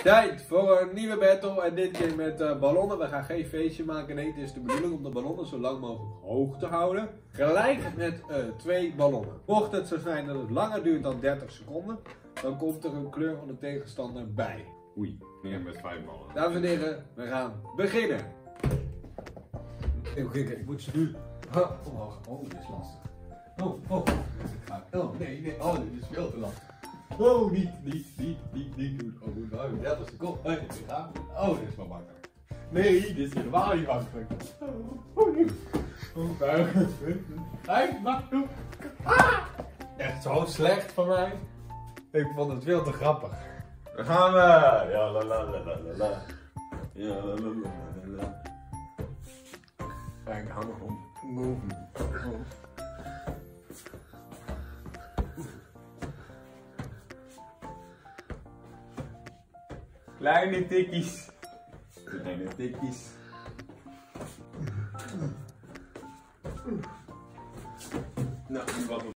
Tijd voor een nieuwe battle en dit keer met ballonnen. We gaan geen feestje maken, nee, het is de bedoeling om de ballonnen zo lang mogelijk hoog te houden. Gelijk met 2 ballonnen. Mocht het zo zijn dat het langer duurt dan 30 seconden, dan komt er een kleur van de tegenstander bij. Oei, neer met 5 ballen. Dames en heren, we gaan beginnen. Kijk, ik moet ze nu. Oh, dit is lastig. Oh, nee, oh, dit is veel te lastig. Oh, niet doen. Oh, goed, 30 seconden. Nee, oh, dit is wel makkelijk. Nee, dit is helemaal niet makkelijk. Hij mag doen. Echt zo slecht van mij. Ik vond het veel te grappig. Dan gaan we. Ja, la la la la la. Ja, la la la la. Ik hou nog om. Kleine tikkies. Kleine tikkies. Nou, wat